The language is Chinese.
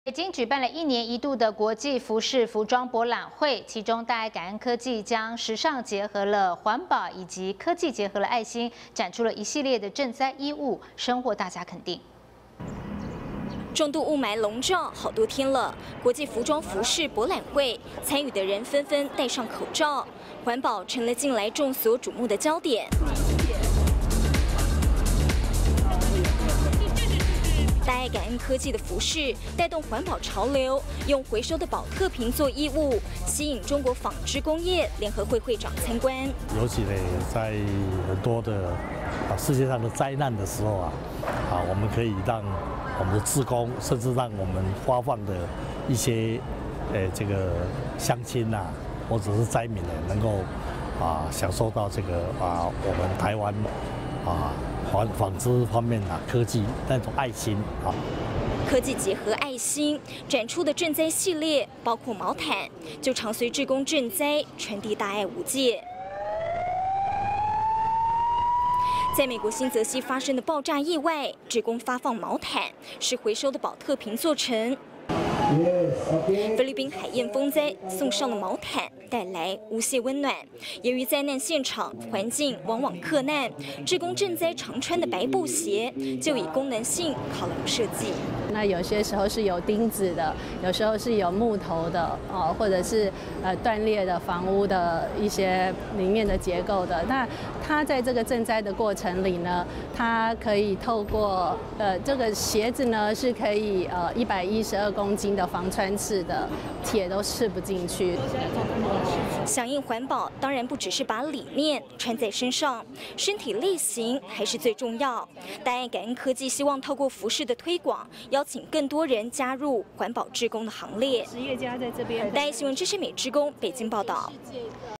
北京举办了1年1度的国际服饰服装博览会，其中大爱感恩科技将时尚结合了环保以及科技结合了爱心，展出了一系列的赈灾衣物，深获大家肯定。 重度雾霾笼罩好多天了，国际服装服饰博览会参与的人纷纷戴上口罩，环保成了近来众所瞩目的焦点。大爱感恩科技的服饰带动环保潮流，用回收的宝特瓶做衣物，吸引中国纺织工业联合会会长参观。 尤其呢，在很多的世界上的灾难的时候我们可以让我们的志工，甚至让我们发放的一些这个乡亲或者是灾民呢，能够享受到这个我们台湾纺织方面科技那种爱心科技结合爱心展出的赈灾系列，包括毛毯，就常随志工赈灾，传递大爱无界。 在美国新泽西发生的爆炸意外，志工发放毛毯，是回收的宝特瓶做成。菲律宾海燕风灾送上了毛毯，带来无限温暖。由于灾难现场环境往往克难，志工赈灾常穿的白布鞋就以功能性考量设计。 那有些时候是有钉子的，有时候是有木头的或者是断裂的房屋的一些里面的结构的。那它在这个赈灾的过程里呢，它可以透过这个鞋子呢是可以112公斤的防穿刺的，铁都刺不进去。 响应环保，当然不只是把理念穿在身上，身体力行还是最重要。大爱感恩科技希望透过服饰的推广，邀请更多人加入环保志工的行列。 实业家在这边。 大爱新闻支持美志工北京报道。